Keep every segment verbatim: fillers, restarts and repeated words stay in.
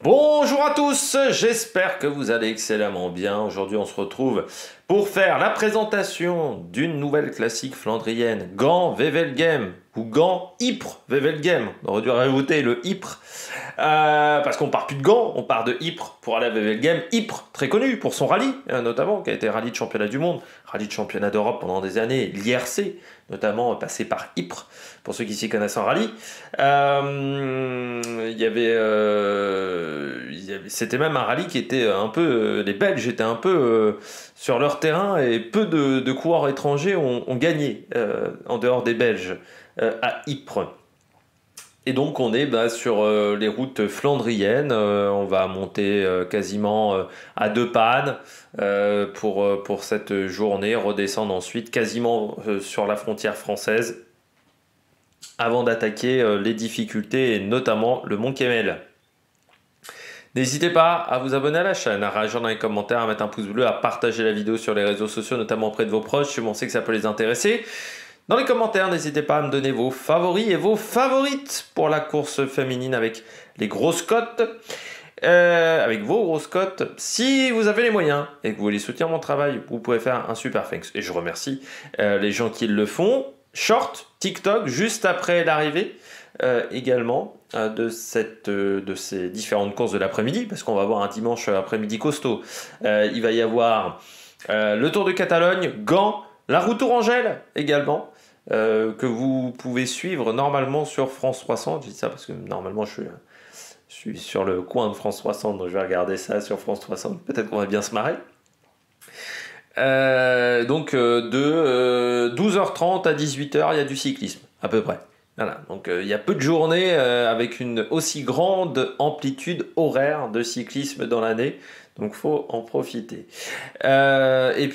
Bonjour à tous, j'espère que vous allez excellemment bien. Aujourd'hui on se retrouve pour faire la présentation d'une nouvelle classique flandrienne, Gand Wevelgem, ou Gand Ypres Wevelgem. On aurait dû rajouter le Ypres, euh, parce qu'on part plus de Gand, on part de Ypres pour aller à Wevelgem. Ypres, très connu pour son rallye, euh, notamment, qui a été rallye de championnat du monde, rallye de championnat d'Europe pendant des années, l'I R C, notamment passé par Ypres, pour ceux qui s'y connaissent en rallye. Euh, il y avait... Euh, C'était même un rallye qui était un peu... Euh, les Belges étaient un peu euh, sur leur terrain et peu de, de coureurs étrangers ont, ont gagné euh, en dehors des Belges euh, à Ypres. Et donc on est bah, sur euh, les routes flandriennes, euh, on va monter euh, quasiment euh, à deux pannes euh, pour, euh, pour cette journée, redescendre ensuite quasiment euh, sur la frontière française avant d'attaquer euh, les difficultés et notamment le Mont Kemmel. N'hésitez pas à vous abonner à la chaîne, à réagir dans les commentaires, à mettre un pouce bleu, à partager la vidéo sur les réseaux sociaux, notamment auprès de vos proches, si vous pensez que ça peut les intéresser. Dans les commentaires, n'hésitez pas à me donner vos favoris et vos favorites pour la course féminine avec les grosses cotes. Euh, avec vos grosses cotes. Si vous avez les moyens et que vous voulez soutenir mon travail, vous pouvez faire un super thanks. Et je remercie euh, les gens qui le font. Short, TikTok, juste après l'arrivée euh, également euh, de, cette, euh, de ces différentes courses de l'après-midi, parce qu'on va avoir un dimanche après-midi costaud. Euh, il va y avoir euh, le Tour de Catalogne, Gand, la route Tourangelle également, euh, que vous pouvez suivre normalement sur France trois cents. Je dis ça parce que normalement je suis, je suis sur le coin de France trois cents, donc je vais regarder ça sur France trois cents. Peut-être qu'on va bien se marrer. Euh, donc euh, de euh, douze heures trente à dix-huit heures, il y a du cyclisme, à peu près. Voilà, donc euh, il y a peu de journées euh, avec une aussi grande amplitude horaire de cyclisme dans l'année, donc faut en profiter. Euh, et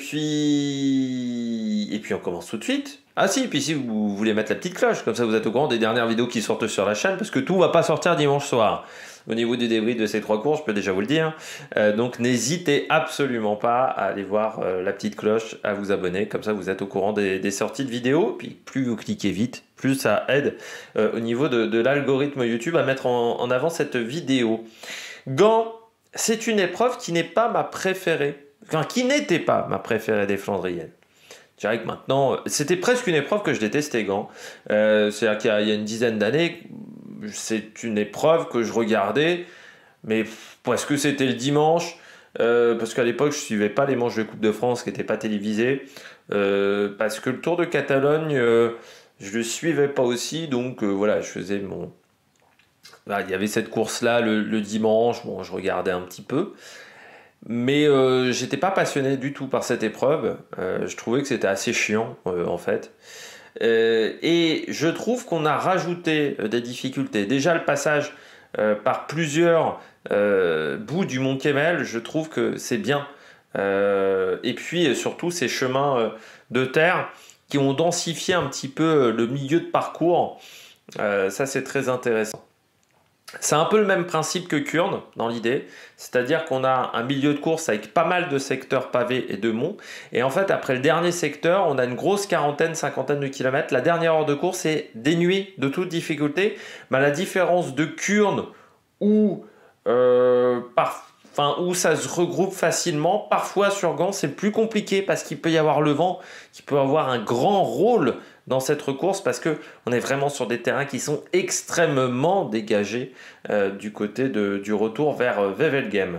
puis, et puis on commence tout de suite. Ah si, puis si vous voulez mettre la petite cloche, comme ça vous êtes au courant des dernières vidéos qui sortent sur la chaîne, parce que tout va pas sortir dimanche soir. Au niveau du débrief de ces trois courses, je peux déjà vous le dire. Euh, donc n'hésitez absolument pas à aller voir euh, la petite cloche, à vous abonner, comme ça vous êtes au courant des, des sorties de vidéos. Puis plus vous cliquez vite, plus ça aide euh, au niveau de, de l'algorithme YouTube à mettre en, en avant cette vidéo. Gand, c'est une épreuve qui n'est pas ma préférée, enfin qui n'était pas ma préférée des Flandriennes. Je dirais que maintenant, c'était presque une épreuve que je détestais, Gand. Euh, C'est-à-dire qu'il y, y a une dizaine d'années, c'est une épreuve que je regardais, mais parce que c'était le dimanche, euh, parce qu'à l'époque je suivais pas les manches de Coupe de France qui n'étaient pas télévisées, euh, parce que le Tour de Catalogne, euh, je le suivais pas aussi, donc euh, voilà, je faisais mon... Voilà, il y avait cette course-là le, le dimanche, bon, je regardais un petit peu, mais euh, j'étais pas passionné du tout par cette épreuve, euh, je trouvais que c'était assez chiant euh, en fait. Euh, et je trouve qu'on a rajouté euh, des difficultés. Déjà le passage euh, par plusieurs euh, bouts du Mont Kemmel, je trouve que c'est bien. Euh, et puis surtout ces chemins euh, de terre qui ont densifié un petit peu le milieu de parcours. Euh, ça c'est très intéressant. C'est un peu le même principe que Kurn dans l'idée, c'est-à-dire qu'on a un milieu de course avec pas mal de secteurs pavés et de monts, et en fait après le dernier secteur, on a une grosse quarantaine, cinquantaine de kilomètres, la dernière heure de course est dénuée de toute difficulté, mais à la différence de Kurn où, euh, par, enfin, où ça se regroupe facilement, parfois sur Gand c'est plus compliqué parce qu'il peut y avoir le vent, qui peut avoir un grand rôle dans cette course parce que on est vraiment sur des terrains qui sont extrêmement dégagés euh, du côté de, du retour vers euh, Wevelgem.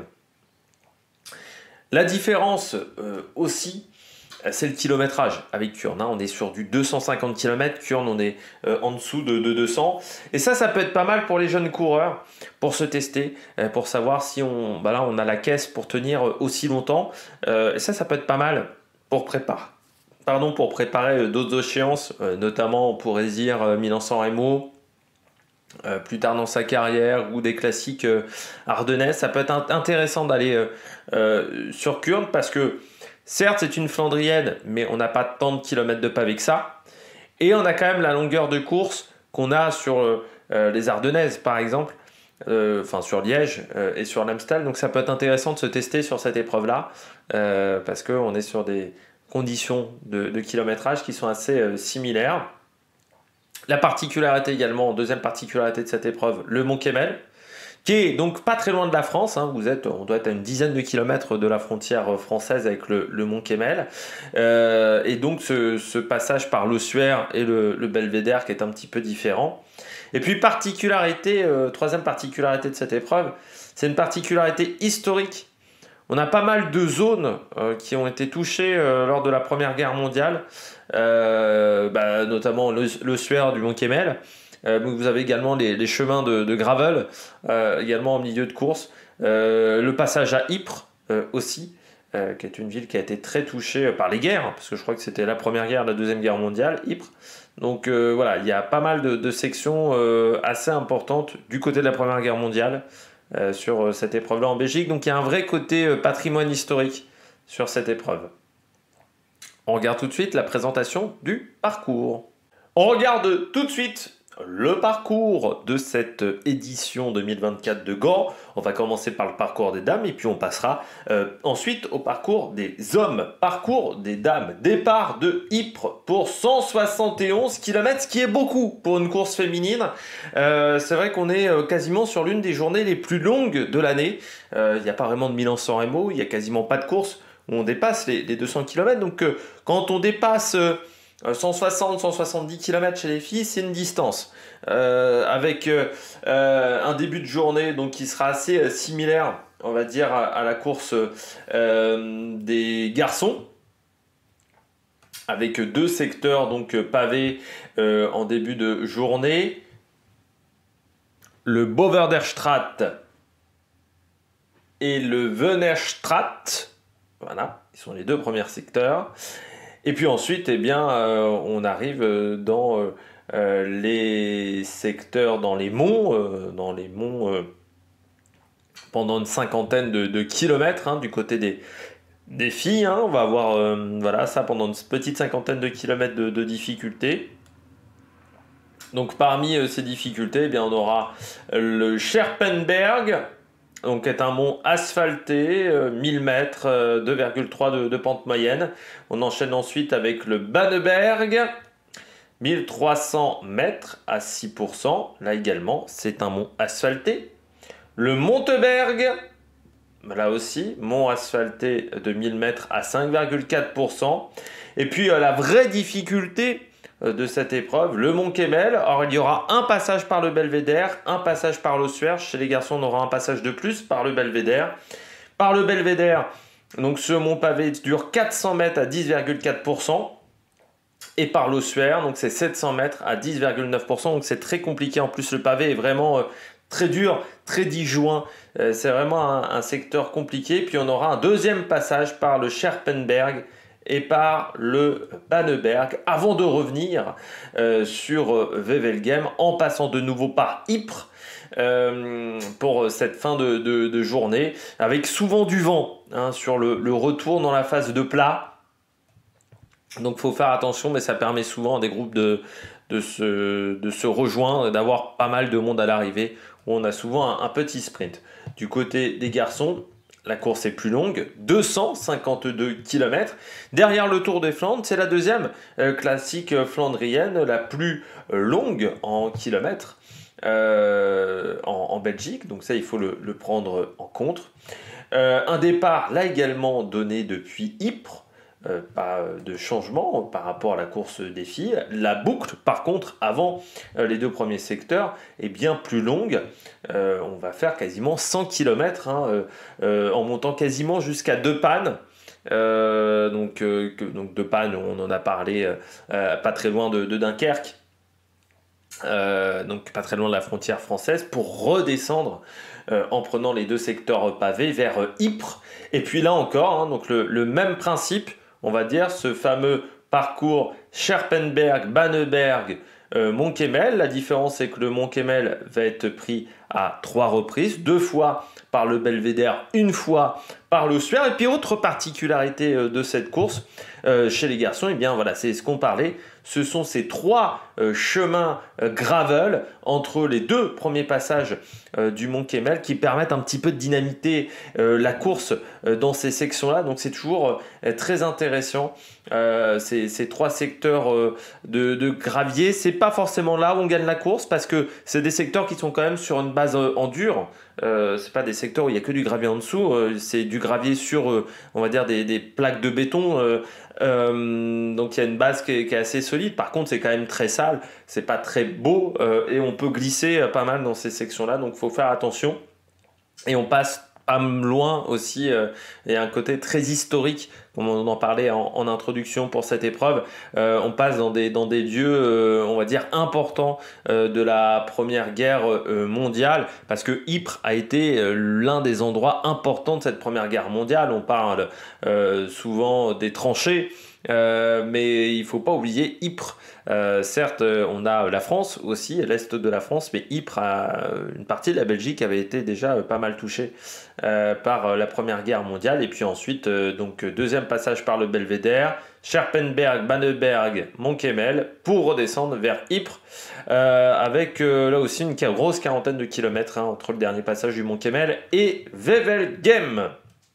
La différence euh, aussi, c'est le kilométrage avec Kurn. Hein, on est sur du deux cent cinquante kilomètres, Kurn on est euh, en dessous de, de deux cents. Et ça, ça peut être pas mal pour les jeunes coureurs, pour se tester, euh, pour savoir si on, bah là, on a la caisse pour tenir aussi longtemps. Euh, et ça, ça peut être pas mal pour préparer. Pardon, pour préparer d'autres échéances, euh, notamment on pourrait dire euh, Milan-San Remo, euh, plus tard dans sa carrière, ou des classiques euh, ardennais. Ça peut être int intéressant d'aller euh, euh, sur Kurn parce que certes c'est une Flandrienne, mais on n'a pas tant de kilomètres de pavé que ça. Et on a quand même la longueur de course qu'on a sur euh, les Ardennaises par exemple, euh, enfin sur Liège euh, et sur l'Amstel. Donc ça peut être intéressant de se tester sur cette épreuve-là euh, parce qu'on est sur des conditions de, de kilométrage qui sont assez euh, similaires. La particularité également, deuxième particularité de cette épreuve, le Mont Kemmel, qui est donc pas très loin de la France. Hein. Vous êtes, on doit être à une dizaine de kilomètres de la frontière française avec le, le Mont Kemmel. Euh, et donc ce, ce passage par l'ossuaire et le, le belvédère qui est un petit peu différent. Et puis particularité, euh, troisième particularité de cette épreuve, c'est une particularité historique. On a pas mal de zones euh, qui ont été touchées euh, lors de la Première Guerre mondiale, euh, bah, notamment l'ossuaire du Mont Kemmel. Euh, vous avez également les, les chemins de, de gravel, euh, également en milieu de course. Euh, le passage à Ypres euh, aussi, euh, qui est une ville qui a été très touchée par les guerres, parce que je crois que c'était la Première Guerre, la Deuxième Guerre mondiale, Ypres. Donc euh, voilà, il y a pas mal de, de sections euh, assez importantes du côté de la Première Guerre mondiale euh, sur euh, cette épreuve-là en Belgique. Donc il y a un vrai côté euh, patrimoine historique sur cette épreuve. On regarde tout de suite la présentation du parcours. On regarde tout de suite le parcours de cette édition deux mille vingt-quatre de Gand. On va commencer par le parcours des dames et puis on passera euh, ensuite au parcours des hommes. Parcours des dames. Départ de Ypres pour cent soixante et onze kilomètres, ce qui est beaucoup pour une course féminine. Euh, c'est vrai qu'on est quasiment sur l'une des journées les plus longues de l'année. Il euh, n'y a pas vraiment de Milan-San Remo, il n'y a quasiment pas de course où on dépasse les, les deux cents kilomètres. Donc euh, quand on dépasse... Euh, cent soixante à cent soixante-dix kilomètres chez les filles, c'est une distance. Euh, avec euh, un début de journée donc, qui sera assez euh, similaire, on va dire, à, à la course euh, des garçons. Avec deux secteurs donc, pavés euh, en début de journée. Le Boverderstraat et le Venerstraat. Voilà, ils sont les deux premiers secteurs. Et puis ensuite, eh bien, euh, on arrive dans euh, les secteurs, dans les monts, euh, dans les monts euh, pendant une cinquantaine de, de kilomètres hein, du côté des, des filles. Hein, on va avoir euh, voilà, ça pendant une petite cinquantaine de kilomètres de, de difficulté. Donc parmi euh, ces difficultés, eh bien, on aura le Scherpenberg, donc est un mont asphalté, euh, mille mètres, euh, deux virgule trois de, de pente moyenne. On enchaîne ensuite avec le Banneberg, mille trois cents mètres à six pour cent. Là également, c'est un mont asphalté. Le Monteberg, là aussi, mont asphalté de mille mètres à cinq virgule quatre pour cent. Et puis euh, la vraie difficulté de cette épreuve, le Mont Kemmel. Or, il y aura un passage par le belvédère, un passage par l'ossuaire. Chez les garçons, on aura un passage de plus par le belvédère. Par le belvédère, donc ce mont pavé dure quatre cents mètres à dix virgule quatre pour cent. Et par l'ossuaire, donc c'est sept cents mètres à dix virgule neuf pour cent. Donc c'est très compliqué. En plus, le pavé est vraiment euh, très dur, très disjoint. Euh, c'est vraiment un, un secteur compliqué. Puis on aura un deuxième passage par le Scherpenberg et par le Banneberg, avant de revenir euh, sur euh, Wevelgem, en passant de nouveau par Ypres, euh, pour cette fin de, de, de journée, avec souvent du vent hein, sur le, le retour dans la phase de plat. Donc il faut faire attention, mais ça permet souvent à des groupes de, de, se, de se rejoindre, d'avoir pas mal de monde à l'arrivée, où on a souvent un, un petit sprint. Du côté des garçons, la course est plus longue, deux cent cinquante-deux kilomètres. Derrière le Tour des Flandres, c'est la deuxième euh, classique flandrienne, la plus euh, longue en kilomètres euh, en, en Belgique. Donc ça, il faut le, le prendre en compte. Euh, un départ, là également, donné depuis Ypres. Euh, pas de changement par rapport à la course des filles. La boucle, par contre, avant euh, les deux premiers secteurs, est bien plus longue. Euh, on va faire quasiment cent kilomètres hein, euh, euh, en montant quasiment jusqu'à De Panne. Euh, donc, euh, que, donc De Panne, on en a parlé euh, pas très loin de, de Dunkerque. Euh, donc pas très loin de la frontière française, pour redescendre euh, en prenant les deux secteurs pavés vers euh, Ypres. Et puis là encore, hein, donc le, le même principe, on va dire, ce fameux parcours Scherpenberg, Banneberg, euh, Mont Kemmel. La différence, c'est que le Mont Kemmel va être pris à trois reprises, deux fois par le belvédère, une fois par l'ossuaire. Et puis, autre particularité euh, de cette course, euh, chez les garçons, et eh bien voilà, c'est ce qu'on parlait, ce sont ces trois euh, chemin euh, gravel entre les deux premiers passages euh, du Mont Kemmel qui permettent un petit peu de dynamiter euh, la course euh, dans ces sections-là. Donc c'est toujours euh, très intéressant. Euh, ces, ces trois secteurs euh, de, de gravier, c'est pas forcément là où on gagne la course parce que c'est des secteurs qui sont quand même sur une base euh, en dur. Euh, c'est pas des secteurs où il y a que du gravier en dessous. Euh, c'est du gravier sur, euh, on va dire, des, des plaques de béton. Euh, euh, donc il y a une base qui est, qui est assez solide. Par contre, c'est quand même très sale. C'est pas très beau euh, et on peut glisser euh, pas mal dans ces sections-là. Donc il faut faire attention. Et on passe pas loin aussi, euh, il y a un côté très historique, comme on en parlait en, en introduction pour cette épreuve. Euh, on passe dans des, dans des lieux, euh, on va dire, importants euh, de la Première Guerre euh, mondiale, parce que Ypres a été euh, l'un des endroits importants de cette Première Guerre mondiale. On parle euh, souvent des tranchées, euh, mais il ne faut pas oublier Ypres. Euh, certes, on a la France aussi, l'est de la France, mais Ypres, a, une partie de la Belgique avait été déjà pas mal touchée euh, par la Première Guerre mondiale. Et puis ensuite, euh, donc deuxième passage par le Belvédère, Scherpenberg, Banneberg, Mont-Kemmel, pour redescendre vers Ypres, euh, avec euh, là aussi une grosse quarantaine de kilomètres hein, entre le dernier passage du Mont-Kemmel et Wevelgem.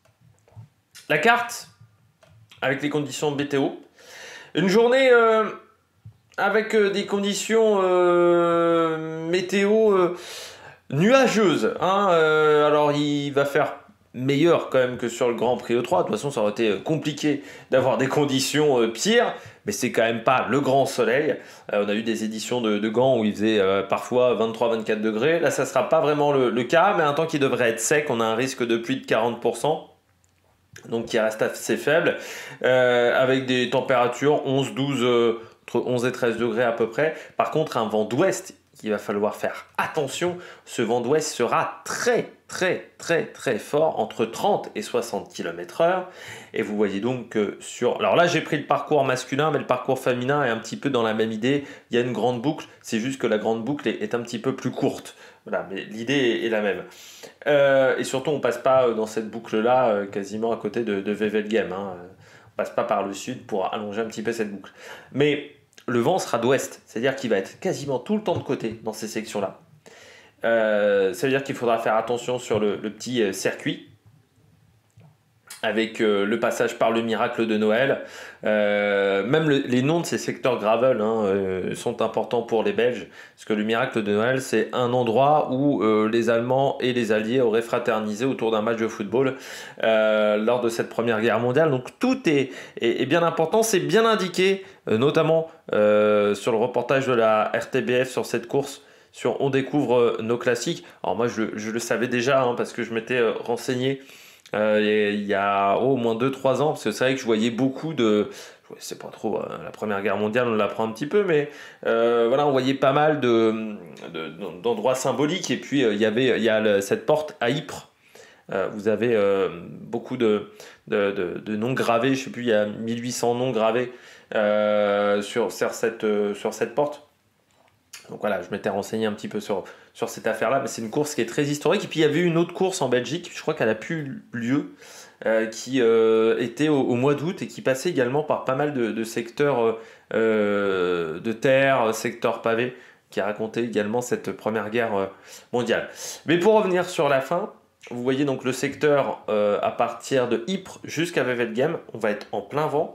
La carte, avec les conditions météo. Une journée... Euh, avec euh, des conditions euh, météo euh, nuageuses. Hein, euh, alors il va faire meilleur quand même que sur le Grand Prix E trois. De toute façon, ça aurait été compliqué d'avoir des conditions euh, pires, mais c'est quand même pas le grand soleil. Euh, on a eu des éditions de, de Gand où il faisait euh, parfois vingt-trois à vingt-quatre degrés. Là, ça sera pas vraiment le, le cas, mais un temps qui devrait être sec. On a un risque de pluie de quarante pour cent. Donc qui reste assez faible, euh, avec des températures onze douze, euh, entre onze et treize degrés à peu près. Par contre, un vent d'ouest, il va falloir faire attention. Ce vent d'ouest sera très très très très fort, entre trente et soixante kilomètres heure. Et vous voyez donc que sur... Alors là, j'ai pris le parcours masculin, mais le parcours féminin est un petit peu dans la même idée. Il y a une grande boucle, c'est juste que la grande boucle est, est un petit peu plus courte. Voilà, mais l'idée est la même. Euh, et surtout, on passe pas dans cette boucle-là, euh, quasiment à côté de, de Wevelgem. Hein. On passe pas par le sud pour allonger un petit peu cette boucle. Mais le vent sera d'ouest, c'est-à-dire qu'il va être quasiment tout le temps de côté dans ces sections-là. Euh, ça veut dire qu'il faudra faire attention sur le, le petit euh, circuit, avec euh, le passage par le miracle de Noël. Euh, même le, les noms de ces secteurs gravel hein, euh, sont importants pour les Belges, parce que le miracle de Noël, c'est un endroit où euh, les Allemands et les Alliés auraient fraternisé autour d'un match de football euh, lors de cette Première Guerre mondiale. Donc tout est, est, est bien important, c'est bien indiqué, euh, notamment euh, sur le reportage de la R T B F sur cette course, sur On découvre euh, nos classiques. Alors moi, je, je le savais déjà, hein, parce que je m'étais euh, renseigné Euh, il y a oh, au moins deux trois ans, parce que c'est vrai que je voyais beaucoup de... Je sais pas trop, euh, la Première Guerre mondiale, on l'apprend un petit peu, mais euh, voilà, on voyait pas mal de, de, d'endroits symboliques, et puis euh, il y avait il y a le, cette porte à Ypres. Euh, vous avez euh, beaucoup de, de, de, de noms gravés, je sais plus, il y a mille huit cents noms gravés euh, sur, sur, cette, euh, sur cette porte. Donc voilà, je m'étais renseigné un petit peu sur, sur cette affaire-là, mais c'est une course qui est très historique. Et puis il y avait une autre course en Belgique, je crois qu'elle a plus lieu, euh, qui euh, était au, au mois d'août et qui passait également par pas mal de, de secteurs euh, de terre, secteurs pavés, qui racontait également cette Première Guerre mondiale. Mais pour revenir sur la fin, vous voyez donc le secteur euh, à partir de Ypres jusqu'à Wevelgem, on va être en plein vent.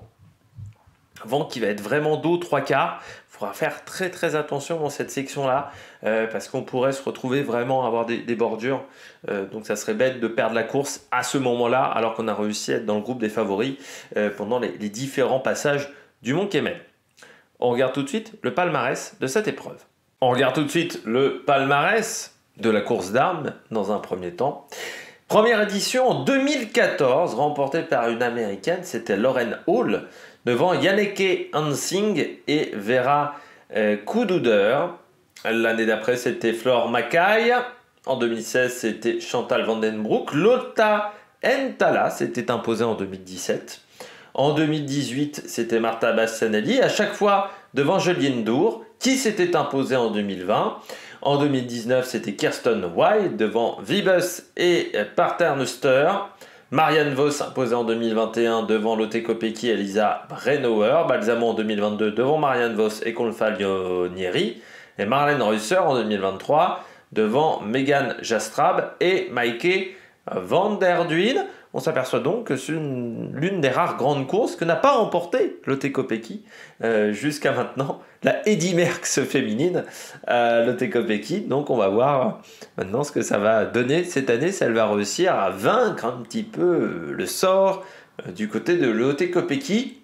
Vent qui va être vraiment d'eau trois quarts. Il faudra faire très très attention dans cette section-là euh, parce qu'on pourrait se retrouver vraiment à avoir des, des bordures. Euh, donc ça serait bête de perdre la course à ce moment-là alors qu'on a réussi à être dans le groupe des favoris euh, pendant les, les différents passages du Mont Kemmel. On regarde tout de suite le palmarès de cette épreuve. On regarde tout de suite le palmarès de la course d'armes dans un premier temps. Première édition en deux mille quatorze, remportée par une américaine, c'était Lauren Hall, devant Janneke Hansing et Vera euh, Kududer. L'année d'après, c'était Flore Mackay. En deux mille seize, c'était Chantal Vandenbroek. Lotta Entala s'était imposée en deux mille dix-sept. En deux mille dix-huit, c'était Marta Bassanelli, à chaque fois devant Jolien Dour, qui s'était imposée en deux mille vingt. En deux mille dix-neuf, c'était Kirsten Wild devant Vibus et Paternoster. Marianne Vos imposée en deux mille vingt et un devant Lotte Kopecky et Elisa Brennauer. Balsamo en deux mille vingt-deux devant Marianne Vos et Confalonieri. Et Marlène Reusser en deux mille vingt-trois devant Megan Jastrab et Maike van der Duyn. On s'aperçoit donc que c'est l'une des rares grandes courses que n'a pas remporté Lotte Kopecky euh, jusqu'à maintenant, la Eddy Merckx féminine, euh, Lotte Kopecky. Donc on va voir maintenant ce que ça va donner cette année, si elle va réussir à vaincre un petit peu le sort euh, du côté de Lotte Kopecky.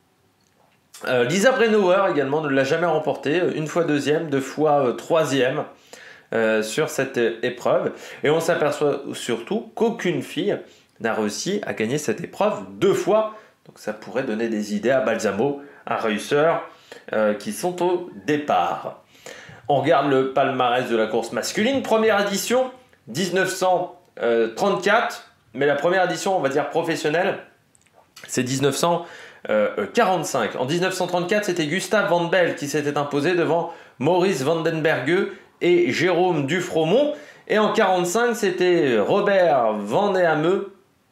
Euh, Lisa Brennauer également ne l'a jamais remporté, une fois deuxième, deux fois euh, troisième euh, sur cette épreuve. Et on s'aperçoit surtout qu'aucune fille n'a réussi à gagner cette épreuve deux fois. Donc ça pourrait donner des idées à Balsamo, à Reusser, euh, qui sont au départ. On regarde le palmarès de la course masculine. Première édition, dix-neuf cent trente-quatre. Mais la première édition, on va dire professionnelle, c'est dix-neuf cent quarante-cinq. En dix-neuf cent trente-quatre, c'était Gustave Van Belle qui s'était imposé devant Maurice Vandenberghe et Jérôme Dufromont. Et en quarante-cinq, c'était Robert Van Nehameu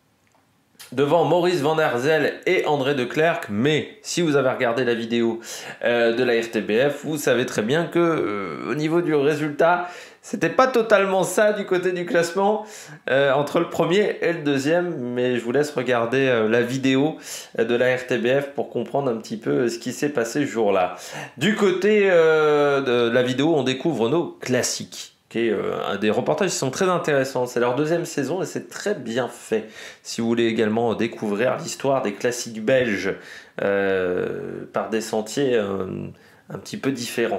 devant Maurice Van der Zel et André de Klerk. Mais si vous avez regardé la vidéo euh, de la R T B F, vous savez très bien que euh, au niveau du résultat, c'était pas totalement ça du côté du classement euh, entre le premier et le deuxième. Mais je vous laisse regarder euh, la vidéo de la R T B F pour comprendre un petit peu ce qui s'est passé ce jour-là. Du côté euh, de la vidéo, on découvre nos classiques. Qui est euh, un des reportages qui sont très intéressants. C'est leur deuxième saison et c'est très bien fait. Si vous voulez également découvrir l'histoire des classiques belges euh, par des sentiers euh, un petit peu différents.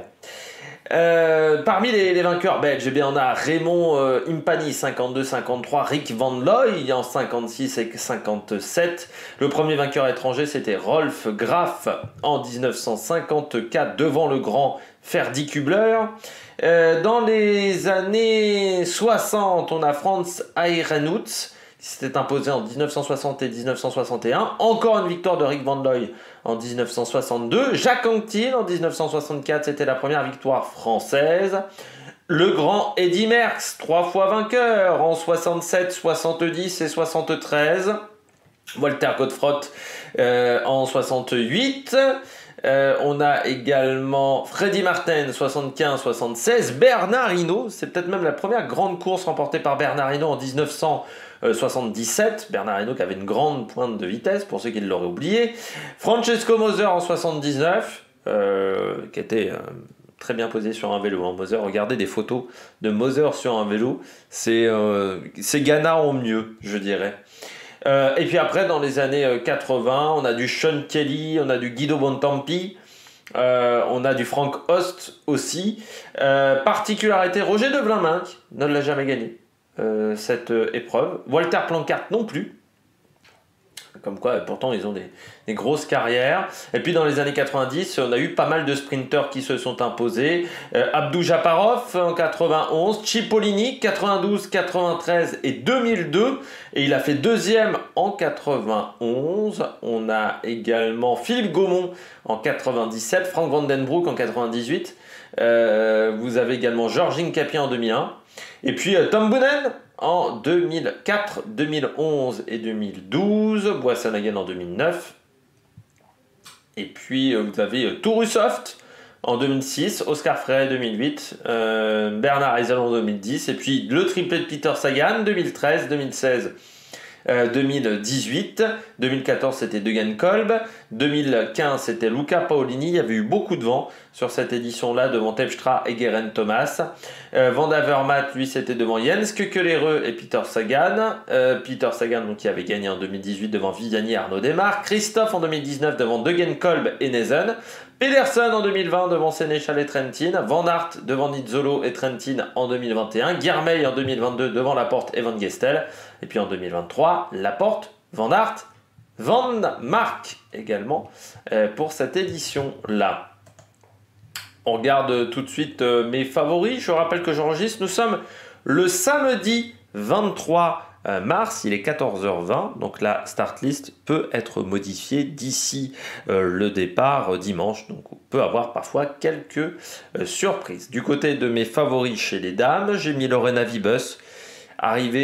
Euh, parmi les, les vainqueurs belges, eh bien, on a Raymond euh, Impani cinquante-deux cinquante-trois, Rick Van Looy en cinquante-six et cinquante-sept. Le premier vainqueur étranger, c'était Rolf Graf en dix-neuf cent cinquante-quatre devant le grand Ferdy Kubler. Euh, dans les années soixante, on a Franz Ehrenhut qui s'était imposé en dix-neuf cent soixante et dix-neuf cent soixante et un. Encore une victoire de Rick Van Looy en dix-neuf cent soixante-deux. Jacques Anquetil en dix-neuf cent soixante-quatre, c'était la première victoire française. Le grand Eddy Merckx, trois fois vainqueur en soixante-sept, soixante-dix et soixante-treize. Walter Godefroth euh, en soixante-huit. Euh, on a également Freddy Martin, soixante-quinze soixante-seize. Bernard Hinault, c'est peut-être même la première grande course remportée par Bernard Hinault en dix-neuf cent soixante-dix-sept. Bernard Hinault qui avait une grande pointe de vitesse, pour ceux qui l'auraient oublié. Francesco Moser en soixante-dix-neuf, euh, qui était euh, très bien posé sur un vélo. Hein. Moser, regardez des photos de Moser sur un vélo, c'est euh, Ghana en mieux, je dirais. Euh, et puis après, dans les années quatre-vingts, on a du Sean Kelly, on a du Guido Bontempi, euh, on a du Frank Host aussi. Euh, particularité, Roger de Vlaminck ne l'a jamais gagné, euh, cette euh, épreuve. Walter Planckaert non plus. Comme quoi, pourtant, ils ont des, des grosses carrières. Et puis, dans les années quatre-vingt-dix, on a eu pas mal de sprinteurs qui se sont imposés. Euh, Abdou Japarov en quatre-vingt-onze, Cipollini quatre-vingt-douze, quatre-vingt-treize et deux mille deux. Et il a fait deuxième en quatre-vingt-onze. On a également Philippe Gaumont en quatre-vingt-dix-sept, Frank Vandenbroek en quatre-vingt-dix-huit. Euh, vous avez également Georges Hincapie en deux mille un. Et puis euh, Tom Boonen en deux mille quatre, deux mille onze et deux mille douze, Boissonhagen en deux mille neuf. Et puis euh, vous avez euh, Tourusoft en deux mille six, Oscar Freire deux mille huit, euh, Bernard Eisel en deux mille dix, et puis le triplé de Peter Sagan deux mille treize, deux mille seize. Euh, deux mille dix-huit, deux mille quatorze c'était Degan Kolb, deux mille quinze c'était Luca Paolini. Il y avait eu beaucoup de vent sur cette édition-là devant Terpstra et Geraint Thomas. Euh, Van Avermaet, lui, c'était devant Jens Keukelereux et Peter Sagan. Euh, Peter Sagan, donc, qui avait gagné en deux mille dix-huit devant Viviani et Arnaud Desmarques. Christophe en deux mille dix-neuf devant Degan Kolb et Nezen. Pedersen en deux mille vingt devant Sénéchal et Trentin. Van Aert devant Nizzolo et Trentin en deux mille vingt et un. Guermeil en deux mille vingt-deux devant Laporte et Van Gestel. Et puis en deux mille vingt-trois, Laporte, Van Aert, Van Mark également euh, pour cette édition-là. On regarde tout de suite euh, mes favoris. Je rappelle que j'enregistre. Nous sommes le samedi vingt-trois mars, il est quatorze heures vingt, donc la start list peut être modifiée d'ici euh, le départ euh, dimanche, donc on peut avoir parfois quelques euh, surprises. Du côté de mes favoris chez les dames, j'ai mis Lorena Wiebes, arrivée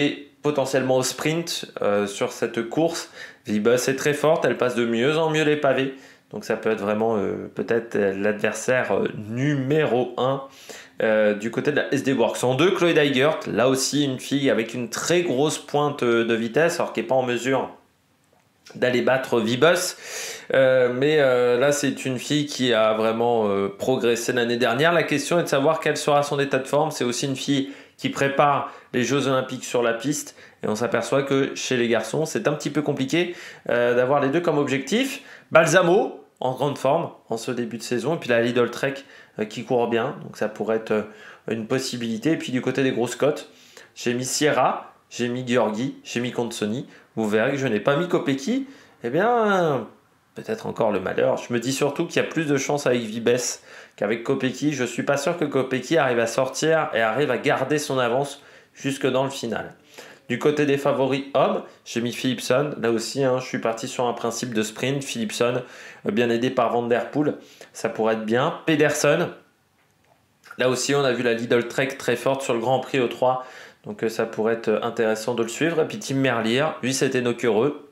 potentiellement au sprint euh, sur cette course. Vibus est très forte, elle passe de mieux en mieux les pavés. Donc ça peut être vraiment euh, peut-être l'adversaire euh, numéro un euh, du côté de la S D Works. En deux, Chloé Dygert, là aussi une fille avec une très grosse pointe de vitesse, alors qui n'est pas en mesure d'aller battre Vibus. Euh, mais euh, là, c'est une fille qui a vraiment euh, progressé l'année dernière. La question est de savoir quel sera son état de forme. C'est aussi une fille qui prépare les Jeux Olympiques sur la piste. Et on s'aperçoit que chez les garçons, c'est un petit peu compliqué euh, d'avoir les deux comme objectif. Balsamo, en grande forme en ce début de saison. Et puis la Lidl Trek euh, qui court bien. Donc ça pourrait être euh, une possibilité. Et puis du côté des grosses cotes, j'ai mis Sierra, j'ai mis Georgi, j'ai mis Consoni. Vous verrez que je n'ai pas mis Kopecky. Eh bien, peut-être encore le malheur. Je me dis surtout qu'il y a plus de chance avec Vibes qu'avec Kopecky. Je ne suis pas sûr que Kopecky arrive à sortir et arrive à garder son avance jusque dans le final. Du côté des favoris hommes, j'ai mis Philipson. Là aussi, hein, je suis parti sur un principe de sprint. Philipson, bien aidé par Van Der Poel, ça pourrait être bien. Pedersen, là aussi, on a vu la Lidl Trek très forte sur le Grand Prix E trois. Donc ça pourrait être intéressant de le suivre. Et puis Tim Merlier, lui c'était Nocureux.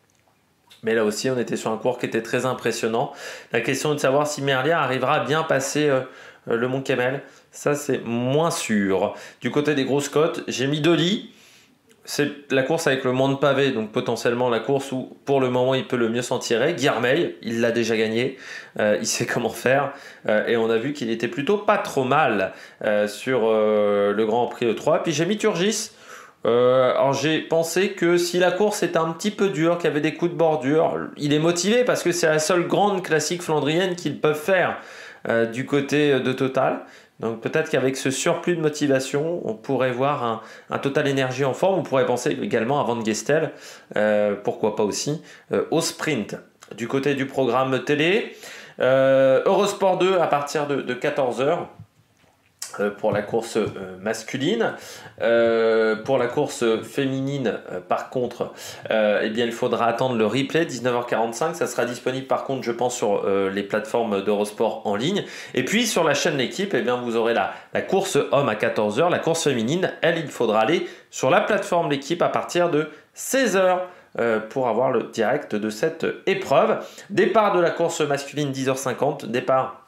Mais là aussi on était sur un cours qui était très impressionnant. La question est de savoir si Merlier arrivera à bien passer euh, le Mont Kemmel. Ça c'est moins sûr. Du côté des grosses cotes, j'ai mis Dolly. C'est la course avec le moins de pavés, donc potentiellement la course où pour le moment il peut le mieux s'en tirer. Guillermeil, il l'a déjà gagné, euh, il sait comment faire, euh, et on a vu qu'il était plutôt pas trop mal euh, sur euh, le Grand Prix E trois. Puis j'ai mis Turgis. Euh, alors j'ai pensé que si la course était un petit peu dure, qu'il y avait des coups de bordure, il est motivé parce que c'est la seule grande classique flandrienne qu'ils peuvent faire euh, du côté de Total. Donc peut-être qu'avec ce surplus de motivation, on pourrait voir un, un Total Énergie en forme. On pourrait penser également à Van Gestel, euh, pourquoi pas aussi, euh, au sprint. Du côté du programme télé, euh, Eurosport deux à partir de, de quatorze heures. Euh, pour la course euh, masculine. Euh, pour la course féminine, euh, par contre, euh, eh bien, il faudra attendre le replay, dix-neuf heures quarante-cinq. Ça sera disponible, par contre, je pense, sur euh, les plateformes d'Eurosport en ligne. Et puis, sur la chaîne L'équipe, eh bien, vous aurez la, la course homme à quatorze heures. La course féminine, elle, il faudra aller sur la plateforme L'équipe à partir de seize heures. Euh, pour avoir le direct de cette épreuve. Départ de la course masculine, dix heures cinquante. Départ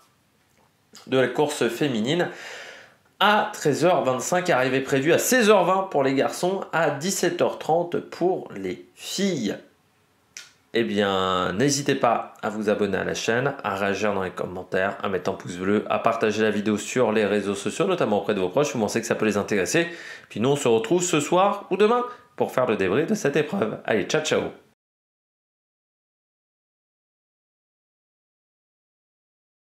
de la course féminine à treize heures vingt-cinq, arrivée prévue à seize heures vingt pour les garçons, à dix-sept heures trente pour les filles. Eh bien, n'hésitez pas à vous abonner à la chaîne, à réagir dans les commentaires, à mettre un pouce bleu, à partager la vidéo sur les réseaux sociaux, notamment auprès de vos proches, vous pensez que ça peut les intéresser. Puis nous, on se retrouve ce soir ou demain pour faire le débrief de cette épreuve. Allez, ciao, ciao!